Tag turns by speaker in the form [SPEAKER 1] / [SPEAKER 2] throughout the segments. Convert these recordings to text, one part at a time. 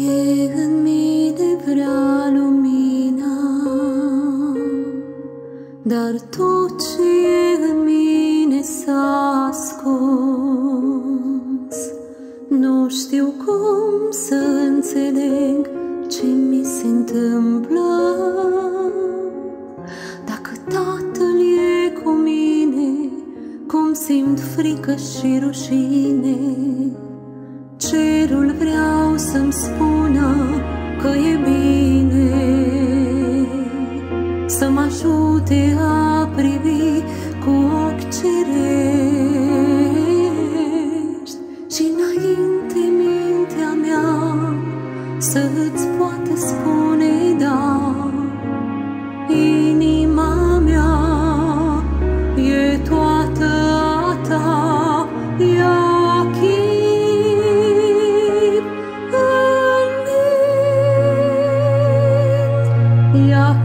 [SPEAKER 1] e în mine vrea lumina, dar tot ce e în mine s-a ascuns. Nu știu cum să înțeleg ce mi se întâmplă. Dacă Tatăl e cu mine, cum simt frică și rușine. Cerul vreau să-mi spună că e bine, să mă ajute a privi cu ochi cerești și înainte mintea mea să-ți poată spune da. Inima mea e toată a ta, ia chip în mine, ia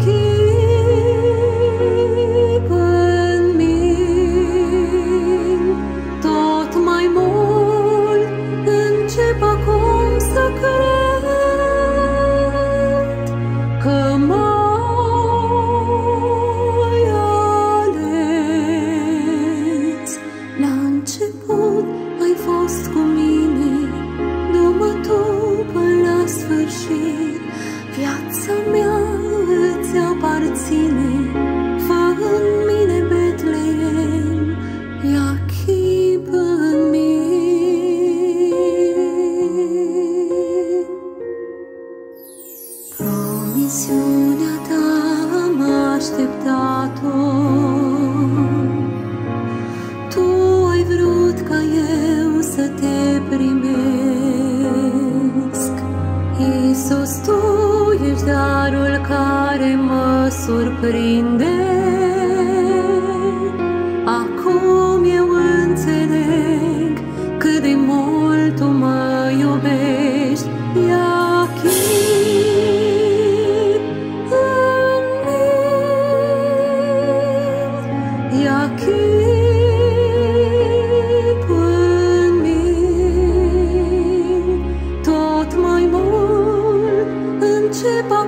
[SPEAKER 1] chip în mine. Tot mai mult încep acum să cred că m-ai ales. La început ai fost cu mine, du-mă tu până la sfârșit. Viața mea îți aparține, fă în mine Betleem, ia chip în mine. Promisiunea ta am așteptat-o, tu ai vrut ca eu să te primesc. Iisus, tu ești darul care mă surprinde. Acum eu înțeleg cât de mult tu mă iubești. Ia chip în mine, ia chip în mine. Tot mai mult încep